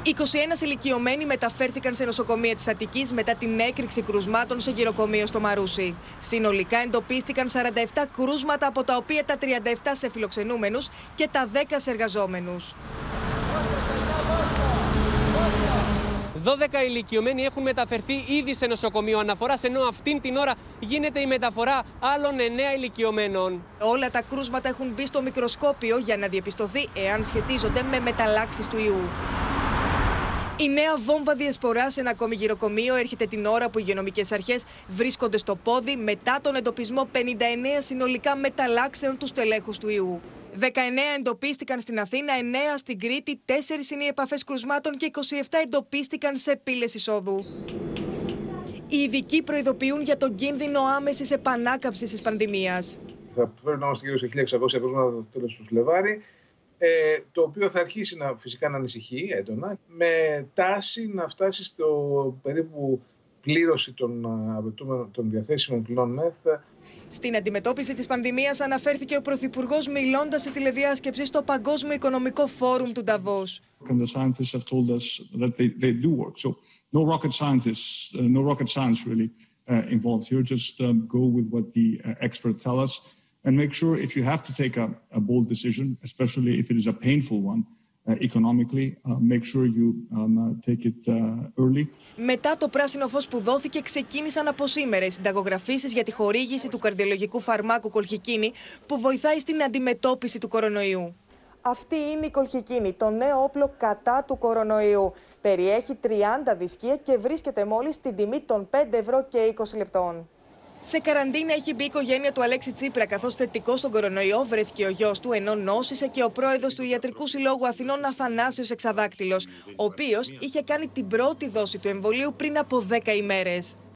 21 ηλικιωμένοι μεταφέρθηκαν σε νοσοκομεία της Αττικής μετά την έκρηξη κρουσμάτων σε γυροκομείο στο Μαρούσι. Συνολικά εντοπίστηκαν 47 κρούσματα, από τα οποία τα 37 σε φιλοξενούμενους και τα 10 σε εργαζόμενους. 12 ηλικιωμένοι έχουν μεταφερθεί ήδη σε νοσοκομείο αναφοράς, ενώ αυτήν την ώρα γίνεται η μεταφορά άλλων 9 ηλικιωμένων. Όλα τα κρούσματα έχουν μπει στο μικροσκόπιο για να διαπιστωθεί εάν σχετίζονται με μεταλλάξεις του ιού. Η νέα βόμβα διασποράς σε ένα ακόμη γυροκομείο έρχεται την ώρα που οι υγειονομικές αρχές βρίσκονται στο πόδι μετά τον εντοπισμό 59 συνολικά μεταλλάξεων του στελέχους του ιού. 19 εντοπίστηκαν στην Αθήνα, 9 στην Κρήτη, 4 είναι οι επαφές κρουσμάτων και 27 εντοπίστηκαν σε πύλες εισόδου. Οι ειδικοί προειδοποιούν για τον κίνδυνο άμεσης επανάκαμψης της πανδημίας. Θα πρέπει να είμαστε γύρω σε 1.600 κρούσματα το τέλος του Φλεβάρι, το οποίο θα αρχίσει φυσικά να ανησυχεί έντονα, με τάση να φτάσει στο περίπου πλήρωση των διαθέσιμων πληνών ΜΕΘ. Στην αντιμετώπιση της πανδημίας αναφέρθηκε ο Πρωθυπουργός μιλώντας σε τηλεδιάσκεψη στο Παγκόσμιο Οικονομικό Φόρουμ του Νταβός. And make sure if you have to take a bold decision, especially if it is a painful one economically, make sure you take it early. Μετά το πράσινο φως που δόθηκε, ξεκίνησαν από σήμερα οι συνταγογραφήσεις για τη χορήγηση του καρδιολογικού φαρμάκου Κολχικίνη, που βοηθάει στην αντιμετώπιση του κορονοϊού. Αυτή είναι η Κολχικίνη, το νέο όπλο κατά του κορονοϊού. Περιέχει 30 δισκία και βρίσκεται μόλις στην τιμή των 5 ευρώ και 20 λεπτών. Σε καραντίνα έχει μπει η οικογένεια του Αλέξη Τσίπρα, καθώς θετικό στον κορονοϊό βρέθηκε ο γιος του, ενώ νόσησε και ο πρόεδρος του Ιατρικού Συλλόγου Αθηνών Αθανάσιος Εξαδάκτυλος, ο οποίος είχε κάνει την πρώτη δόση του εμβολίου πριν από 10 ημέρες.